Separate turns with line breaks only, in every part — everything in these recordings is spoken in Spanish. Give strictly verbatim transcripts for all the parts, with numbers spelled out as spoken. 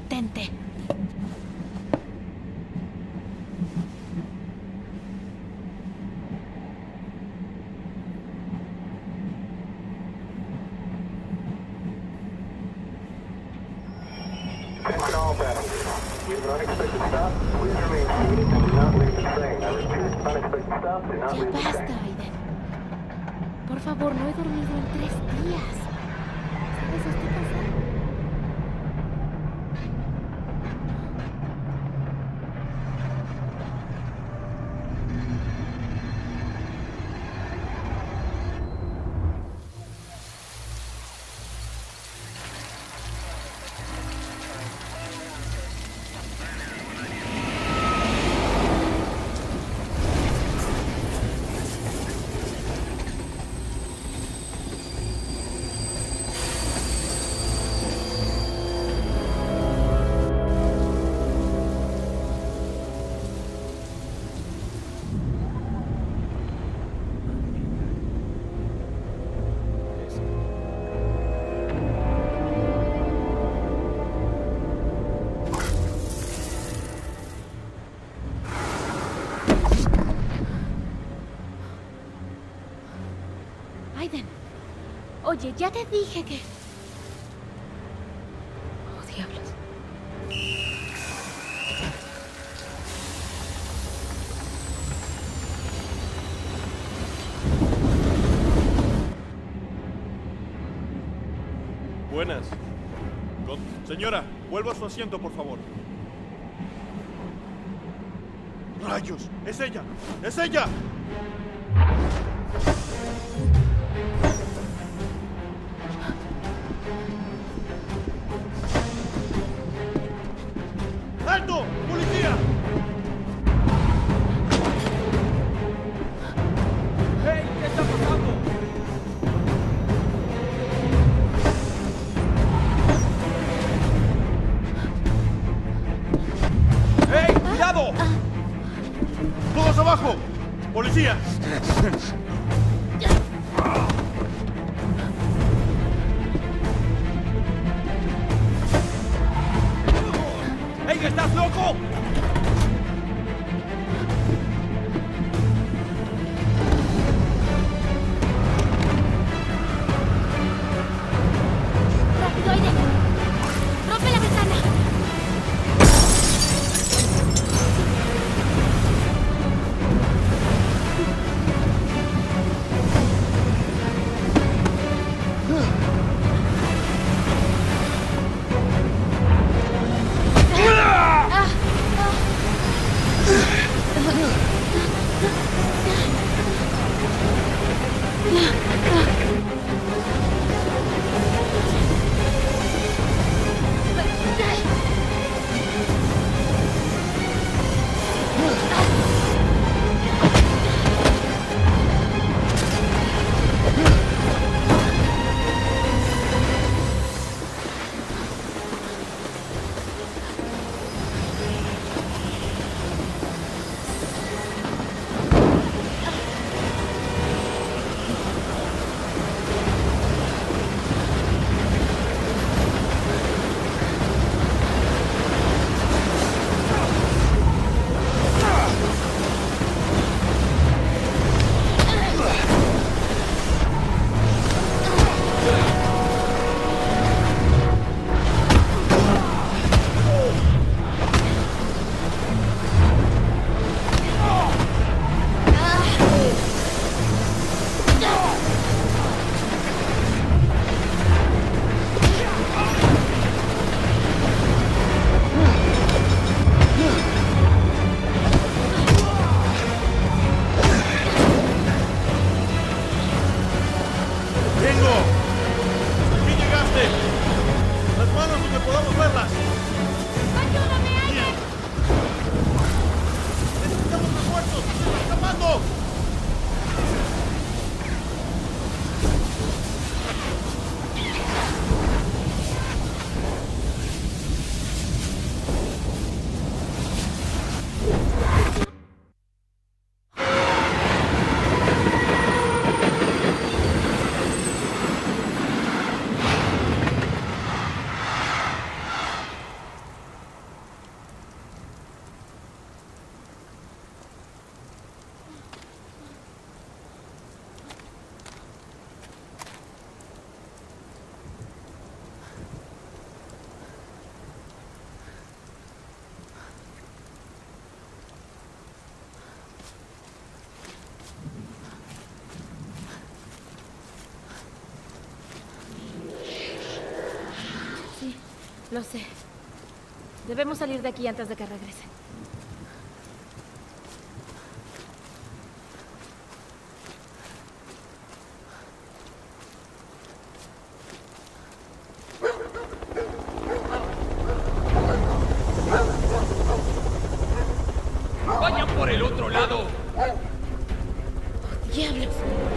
intente.
Attention all passengers. We have an unexpected stop. Please remain seated and do not leave the train. I repeat, unexpected stop. Do not
Ya
leave the
basta,
train.
Aiden. Por favor, no he dormido en tres días. ¿Sabes? Estoy cansada. Aiden. Oye, ya te dije que... Oh, diablos.
Buenas. Con- Señora, vuelva a su asiento, por favor. ¡Rayos! ¡Es ella! ¡Es ella! ¡Alto! ¡Policía! ¡Hey! ¿Qué está pasando? ¡Hey! ¡Cuidado! ¡Todos abajo! ¡Policía! ¡Ey, que estás loco!
¡Rápido, Aiden! ¡Rompe la ventana! Lo sé. Debemos salir de aquí antes de que regresen.
¡Vayan por el otro lado!
¡Diablos!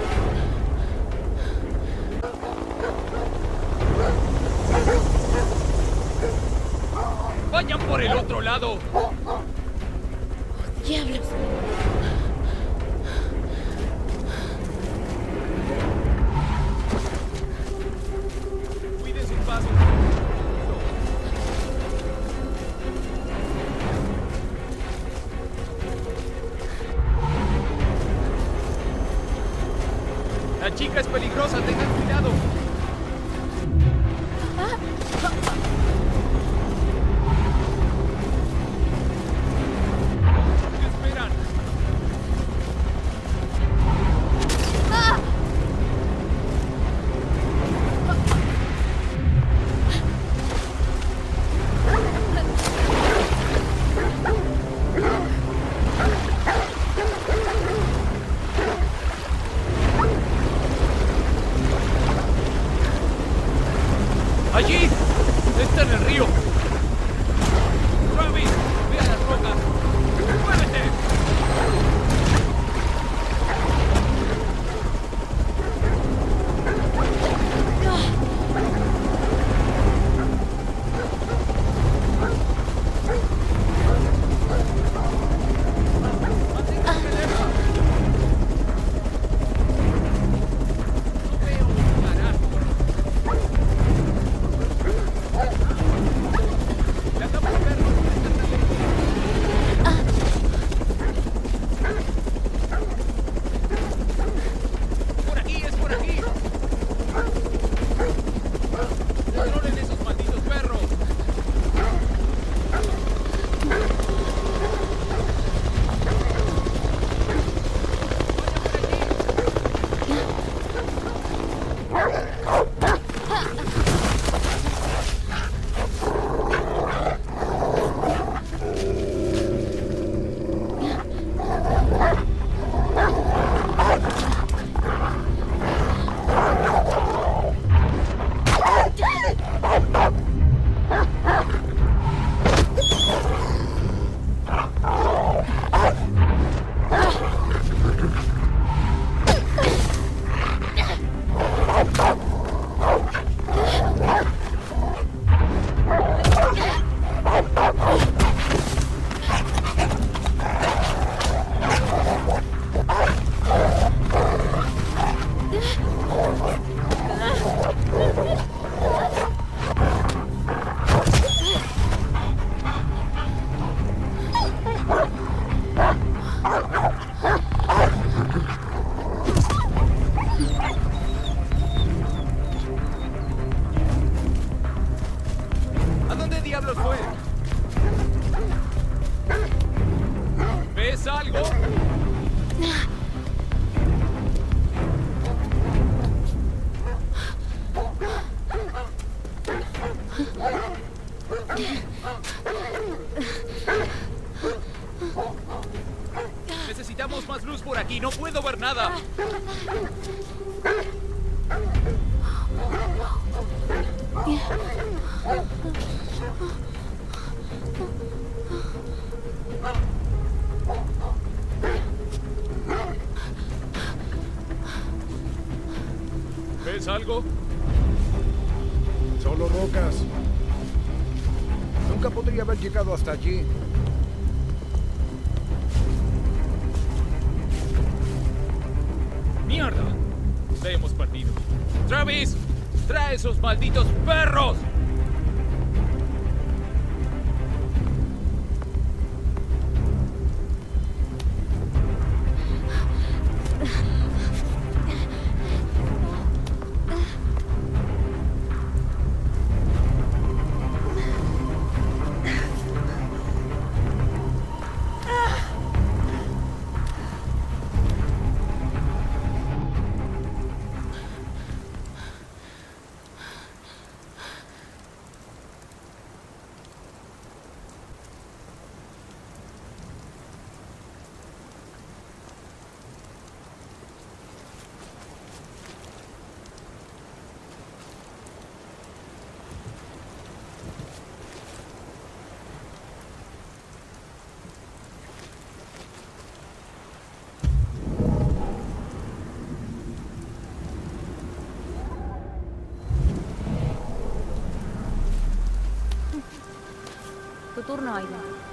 ¡Vayan por el otro lado!
¡Diablos!
Cuiden sus pasos. La chica es peligrosa, tengan cuidado. ¿Qué esperan? ¡Allí! ¡Está en el río! ¡Travis! ¡Ve a las rocas! ¡Muévete! ¡Manténgase lejos! No veo un carajo. ¡Le atamos perros! ¡Por aquí! ¡Es por aquí! ¡Controlen esos malditos perros! ¡Vaya por aquí! ¿A dónde diablos fue? ¿Ves algo? Necesitamos más luz por aquí, no puedo ver nada. ¿Ves algo?
Solo rocas. Nunca podría haber llegado hasta allí.
¡Mierda! Nos hemos perdido. ¡Travis! ¡Trae esos malditos perros!
turno, Aiden.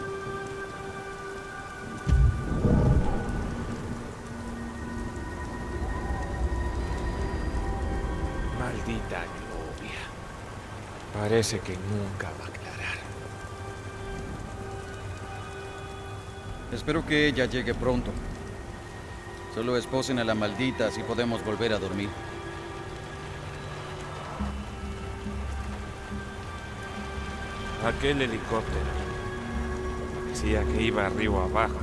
Maldita Gloria. Parece que nunca va a aclarar.
Espero que ella llegue pronto. Solo esposen a la maldita, así podemos volver a dormir.
Aquel helicóptero decía que iba arriba o abajo.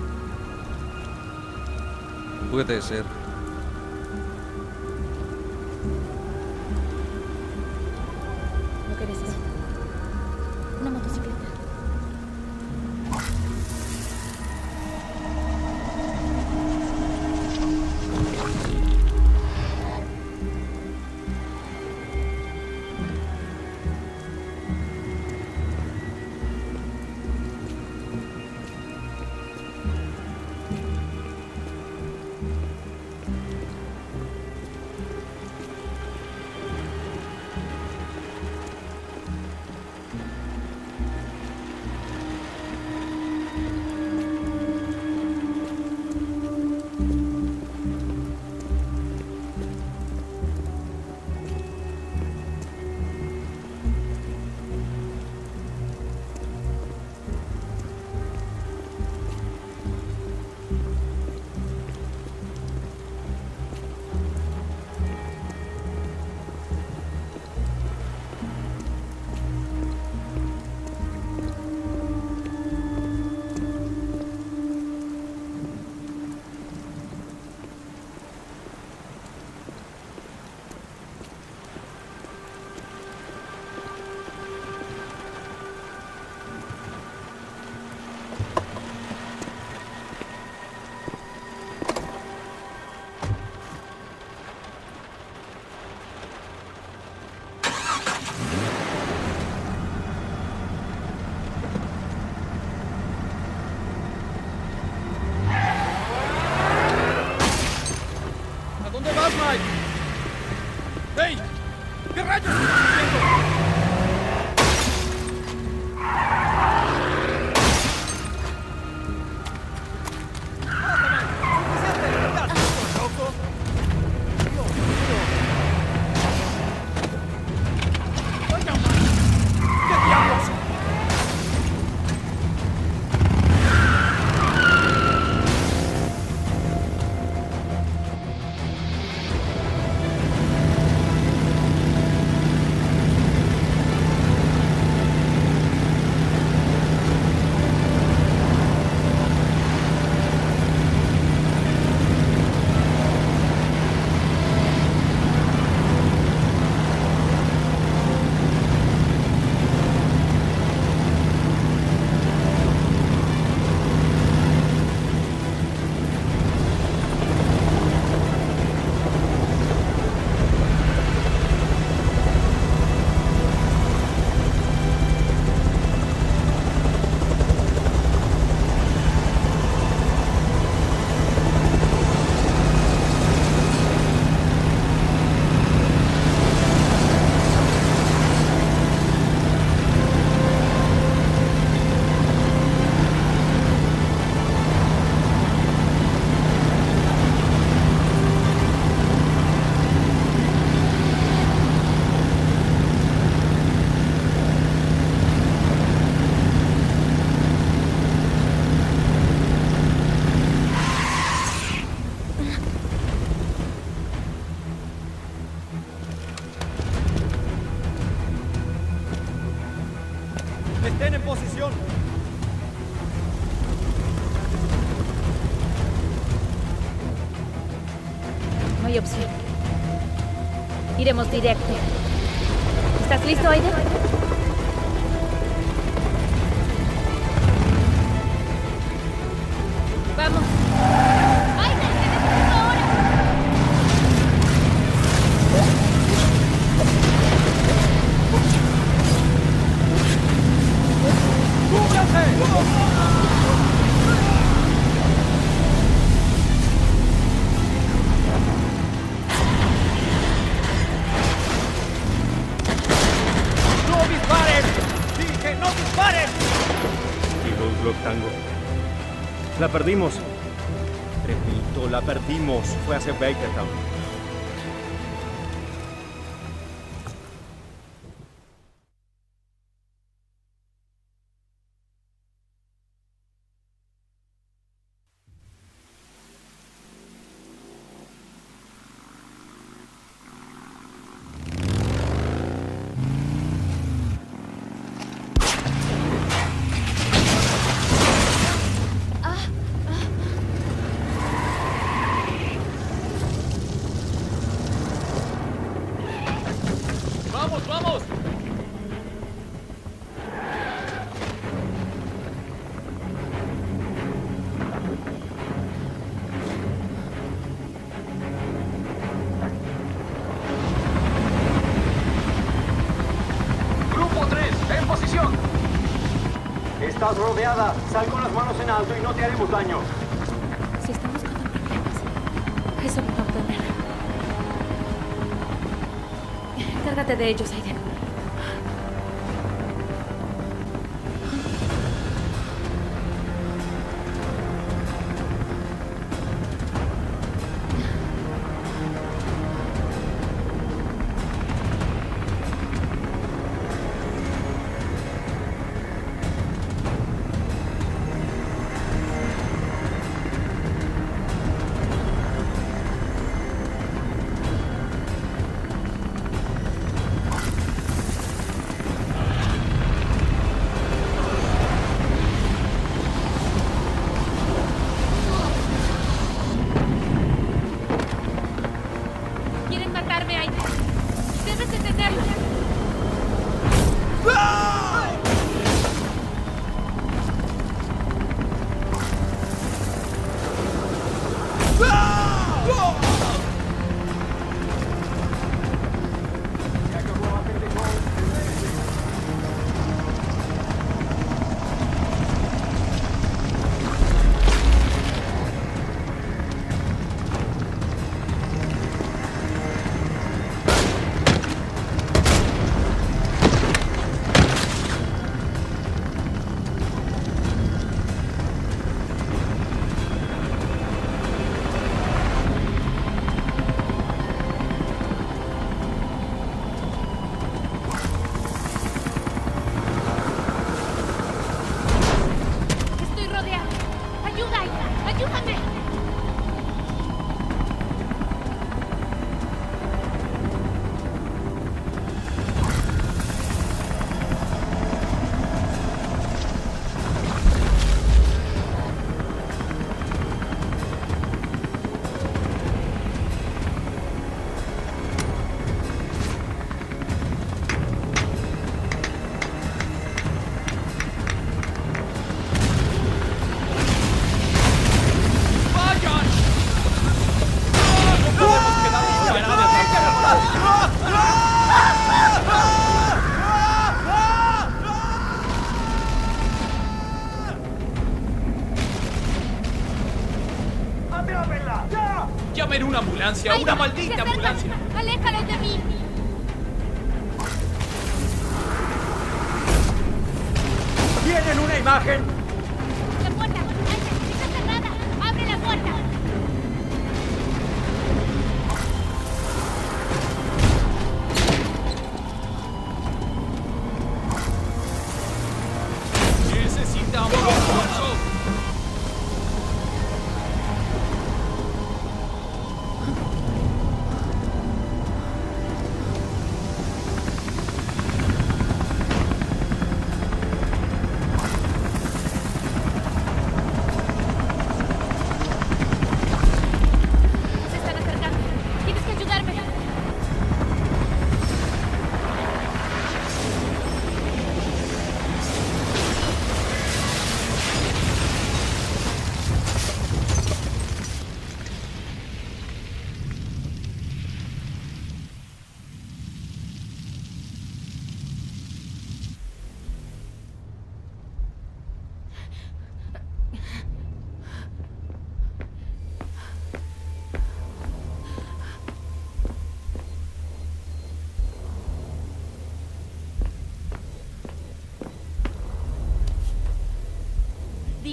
Puede ser.
Lo que necesito. Una motocicleta.
¡Hey! ¿Qué rayos estás haciendo?
¡Estén en posición!
No hay opción. Iremos directo. ¿Estás listo, Aiden? ¡Vamos! ¡Aiden, te necesito ahora!
¡No dispares! ¡Dije, no dispares! La perdimos. Repito, la perdimos. Fue hacia Bakertown.
¡Vamos, vamos!
Grupo tres, en posición.
Estás rodeada. Sal con las manos en alto y no te haremos daño.
Si estamos con problemas, eso me va a obtener. Encárgate de ellos, Aiden. Quieren matarme, Aiden. Debes detenerlo. Estoy rodeado. Ayuda, Aiden. Ayúdame.
¡Llamen una ambulancia! ¡Una maldita ambulancia!
¡Aléjalos de mí!
¿Tienen una imagen?
¡La puerta! Aiden, está cerrada! ¡Abre la puerta!
¡Necesitamos refuerzo!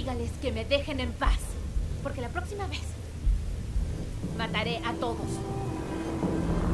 dígales que me dejen en paz. Porque la próxima vez mataré a todos.